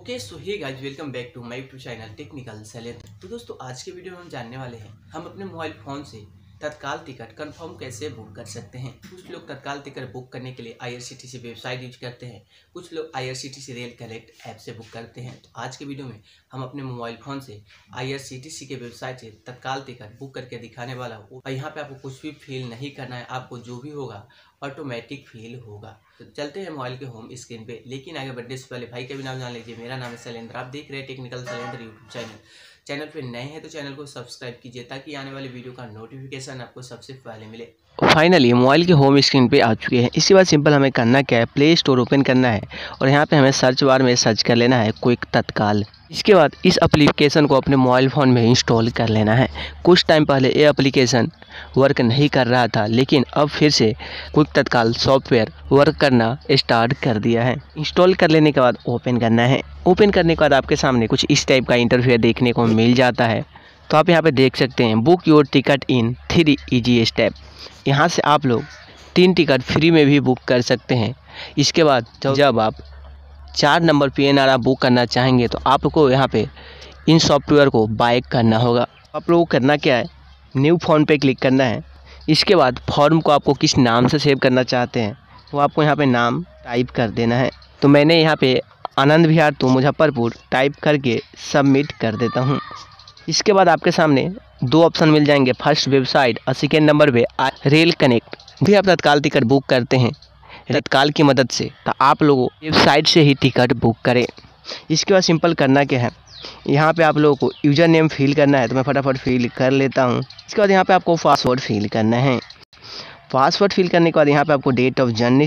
Okay so hey guys, welcome back to my YouTube channel technical Shailendra. तो दोस्तों, आज के वीडियो में हम जानने वाले हैं हम अपने मोबाइल फ़ोन से तत्काल टिकट कंफर्म कैसे बुक कर सकते हैं। कुछ लोग तत्काल टिकट बुक करने के लिए IRCTC वेबसाइट यूज करते हैं, कुछ लोग IRCTC रेल कलेक्ट ऐप से बुक करते हैं। तो आज के वीडियो में हम अपने मोबाइल फ़ोन से IRCTC के वेबसाइट से तत्काल टिकट बुक करके दिखाने वाला हूँ। और यहाँ पे आपको कुछ भी फील नहीं करना है, आपको जो भी होगा ऑटोमेटिक फील होगा। तो चलते हैं मोबाइल के होम स्क्रीन पे, लेकिन आगे बढ़ने से पहले भाई का भी नाम जान लीजिए। मेरा नाम है शैलेंद्र, आप देख रहे हैं टेक्निकल शैलेंद्र यूट्यूब चैनल पे नए हैं तो चैनल को सब्सक्राइब कीजिए ताकि आने वाले वीडियो का नोटिफिकेशन आपको सबसे पहले मिले। फाइनली मोबाइल के होम स्क्रीन पे आ चुके हैं। इसके बाद सिंपल हमें करना क्या है, प्ले स्टोर ओपन करना है और यहाँ पे हमें सर्च बार में सर्च कर लेना है क्विक तत्काल। इसके बाद इस एप्लीकेशन को अपने मोबाइल फ़ोन में इंस्टॉल कर लेना है। कुछ टाइम पहले ये एप्लीकेशन वर्क नहीं कर रहा था, लेकिन अब फिर से क्विक तत्काल सॉफ्टवेयर वर्क करना स्टार्ट कर दिया है। इंस्टॉल कर लेने के बाद ओपन करना है। ओपन करने के बाद आपके सामने कुछ इस टाइप का इंटरफेस देखने को मिल जाता है। तो आप यहाँ पे देख सकते हैं, book your ticket in 3 easy step. यहाँ से आप लोग 3 टिकट फ्री में भी बुक कर सकते हैं। इसके बाद जब आप 4 नंबर PNR आप बुक करना चाहेंगे तो आपको यहाँ पे इन सॉफ्टवेयर को बाय करना होगा। आप लोगों को करना क्या है, न्यू फॉर्म पे क्लिक करना है। इसके बाद फॉर्म को आपको किस नाम से सेव करना चाहते हैं वो आपको यहाँ पे नाम टाइप कर देना है। तो मैंने यहाँ पे आनंद विहार तो मुजफ्फरपुर टाइप करके सबमिट कर देता हूँ। इसके बाद आपके सामने 2 ऑप्शन मिल जाएंगे, फर्स्ट वेबसाइट और सेकेंड नंबर पे रेल कनेक्ट। भी आप तत्काल टिकट बुक करते हैं तत्काल की मदद से, तो आप लोगों वेबसाइट से ही टिकट बुक करें। इसके बाद सिंपल करना क्या है, यहाँ पे आप लोगों को यूज़र नेम फिल करना है। तो मैं फटाफट फिल कर लेता हूँ। इसके बाद यहाँ पे आपको पासवर्ड फिल करना है। पासवर्ड फिल करने के बाद यहाँ पे आपको date of journey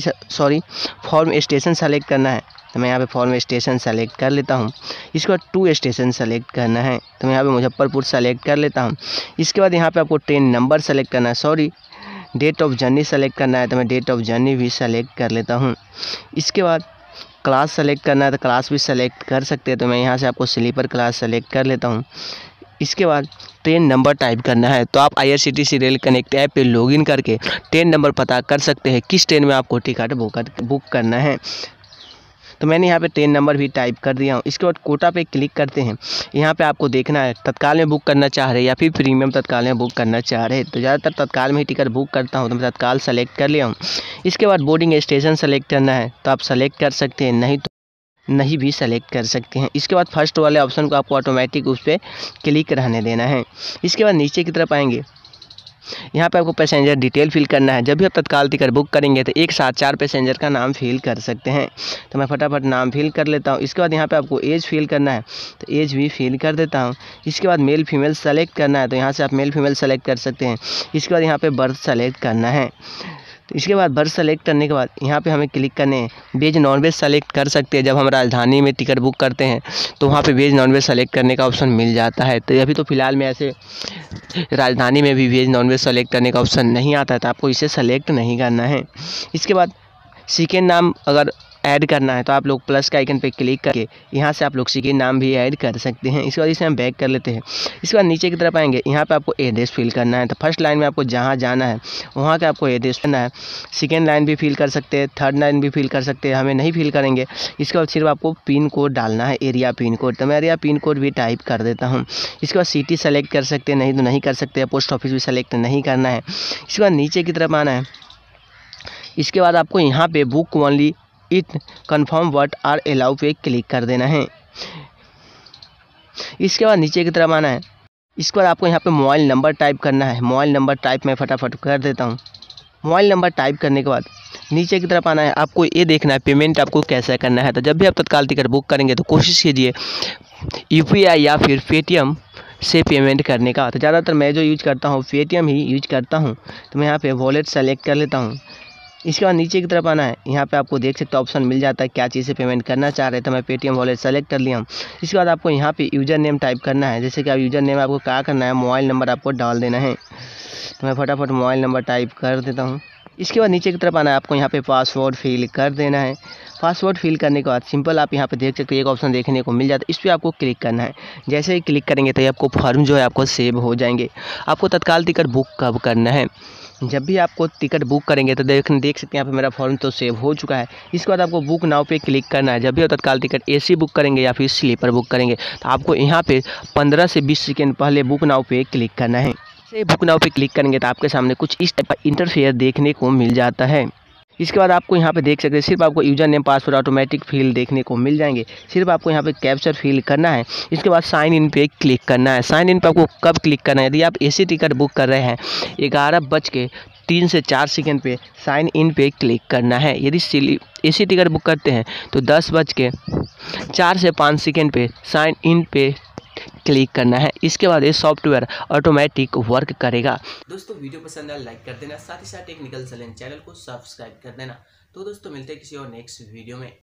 from station select करना है। तो मैं यहाँ पे फॉर्म स्टेशन सेलेक्ट कर लेता हूँ। इसके बाद 2 स्टेशन सेलेक्ट करना है। तो मैं यहाँ पे मुजफ्फरपुर सेलेक्ट कर लेता हूँ। इसके बाद यहाँ पे आपको ट्रेन नंबर सेलेक्ट करना है, डेट ऑफ जर्नी सेलेक्ट करना है। तो मैं डेट ऑफ जर्नी भी सेलेक्ट कर लेता हूँ। इसके बाद क्लास सेलेक्ट करना है, तो क्लास भी सेलेक्ट कर सकते हैं। तो मैं यहाँ से आपको स्लीपर क्लास सेलेक्ट कर लेता हूँ। इसके बाद ट्रेन नंबर टाइप करना है। तो आप IRCTC रेल कनेक्ट ऐप पे लॉगिन करके ट्रेन नंबर पता कर सकते हैं किस ट्रेन में आपको टिकट बुक करना है। तो मैंने यहाँ पे ट्रेन नंबर भी टाइप कर दिया हूँ। इसके बाद कोटा पे क्लिक करते हैं। यहाँ पे आपको देखना है तत्काल में बुक करना चाह रहे हैं या फिर प्रीमियम तत्काल में बुक करना चाह रहे हैं। तो ज़्यादातर तत्काल में ही टिकट बुक करता हूँ, तो मैं तत्काल सेलेक्ट कर लिया हूँ। इसके बाद बोर्डिंग स्टेशन सेलेक्ट करना है, तो आप सेलेक्ट कर सकते हैं, नहीं तो नहीं भी सेलेक्ट कर सकते हैं। इसके बाद फर्स्ट वाले ऑप्शन को आपको ऑटोमेटिक उस पर क्लिक रहने देना है। इसके बाद नीचे की तरफ आएंगे, यहाँ पे आपको पैसेंजर डिटेल फिल करना है। जब भी आप तत्काल टिकट बुक करेंगे तो एक साथ 4 पैसेंजर का नाम फिल कर सकते हैं। तो मैं फटाफट नाम फिल कर लेता हूँ। इसके बाद यहाँ पे आपको एज फिल करना है, तो एज भी फिल कर देता हूँ। इसके बाद मेल फीमेल सेलेक्ट करना है, तो यहाँ से आप मेल फीमेल सेलेक्ट कर सकते हैं। इसके बाद यहाँ पे बर्थ सेलेक्ट करना है। तो इसके बाद बर्थ सेलेक्ट करने के बाद यहाँ पे हमें क्लिक करने हैं, वेज नॉन वेज सेलेक्ट कर सकते हैं। जब हम राजधानी में टिकट बुक करते हैं तो वहाँ पे वेज नॉन वेज सेलेक्ट करने का ऑप्शन मिल जाता है। तो अभी तो फ़िलहाल में ऐसे राजधानी में भी वेज नॉन वेज सेलेक्ट करने का ऑप्शन नहीं आता है, तो आपको इसे सेलेक्ट नहीं करना है। इसके बाद सेकेंड नाम अगर ऐड करना है तो आप लोग प्लस के आइकन पे क्लिक करके यहाँ से आप लोग सेकेंड नाम भी ऐड कर सकते हैं। इसके बाद इसे हम बैक कर लेते हैं। इसके बाद नीचे की तरफ आएंगे, यहाँ पे आपको एड्रेस फिल करना है। तो फर्स्ट लाइन में आपको जहाँ जाना है वहाँ का आपको एड्रेस करना है। सेकेंड लाइन भी फिल कर सकते हैं, थर्ड लाइन भी फिल कर सकते हैं, हमें नहीं फिल करेंगे। इसके बाद सिर्फ आपको पिन कोड डालना है, एरिया पिन कोड। तो मैं एरिया पिन कोड भी टाइप कर देता हूँ। इसके बाद सिटी सेलेक्ट कर सकते हैं, नहीं तो नहीं कर सकते। पोस्ट ऑफिस भी सेलेक्ट नहीं करना है। इसके बाद नीचे की तरफ आना है। इसके बाद आपको यहाँ पे book only it confirm what are allow पे क्लिक कर देना है। इसके बाद नीचे की तरफ आना है। इसके बाद आपको यहाँ पे मोबाइल नंबर टाइप करना है। मोबाइल नंबर टाइप मैं फटाफट कर देता हूँ। मोबाइल नंबर टाइप करने के बाद नीचे की तरफ आना है। आपको ये देखना है पेमेंट आपको कैसे करना है। तो जब भी आप तत्काल टिकट बुक करेंगे तो कोशिश कीजिए UPI या फिर पेटीएम से पेमेंट करने का। तो ज़्यादातर मैं जो यूज करता हूँ पेटीएम ही यूज करता हूँ। तो मैं यहाँ पे वॉलेट सेलेक्ट कर लेता हूँ। इसके बाद नीचे की तरफ आना है। यहाँ पे आपको देख सकते हो ऑप्शन मिल जाता है क्या चीज़ से पेमेंट करना चाह रहे हैं। तो मैं पेटीएम वॉलेट सेलेक्ट कर लिया हूँ। इसके बाद आपको यहाँ पे यूज़र नेम टाइप करना है। जैसे कि आप यूज़र नेम आपको क्या करना है, मोबाइल नंबर आपको डाल देना है। तो मैं फटाफट मोबाइल नंबर टाइप कर देता हूँ। इसके बाद नीचे की तरफ आना है, आपको यहाँ पे पासवर्ड फिल कर देना है। पासवर्ड फिल करने के बाद सिंपल आप यहाँ पे देख सकते हो एक ऑप्शन देखने को मिल जाता है, इस पर आपको क्लिक करना है। जैसे ही क्लिक करेंगे तो आपको फॉर्म जो है आपको सेव हो जाएंगे। आपको तत्काल टिकट बुक कब करना है, जब भी आपको टिकट बुक करेंगे तो देख सकते हैं यहाँ पे मेरा फॉर्म तो सेव हो चुका है। इसके बाद आपको बुक नाउ पे क्लिक करना है। जब भी आप तत्काल टिकट एसी बुक करेंगे या फिर स्लीपर बुक करेंगे तो आपको यहाँ पे 15 से 20 सेकेंड पहले बुक नाउ पे क्लिक करना है। से बुक नाउ पे क्लिक करेंगे तो आपके सामने कुछ इस टाइप का इंटरफेयर देखने को मिल जाता है। इसके बाद आपको यहाँ पे देख सकते हैं सिर्फ आपको user name password automatic fill देखने को मिल जाएंगे। सिर्फ आपको यहाँ पे कैप्चर फिल करना है। इसके बाद साइन इन पे क्लिक करना है। साइन इन पे आपको कब क्लिक करना है, यदि आप एसी टिकट बुक कर रहे हैं 11:03 से 4 सेकेंड पे साइन इन पे क्लिक करना है। यदि एसी टिकट बुक करते हैं तो 10:04 से 5 सेकेंड पे साइन इन पे क्लिक करना है। इसके बाद ये सॉफ्टवेयर ऑटोमेटिक वर्क करेगा। दोस्तों वीडियो पसंद आया लाइक कर देना, साथ ही साथ टेक्निकल चैलेंज चैनल को सब्सक्राइब कर देना। तो दोस्तों मिलते हैं किसी और नेक्स्ट वीडियो में।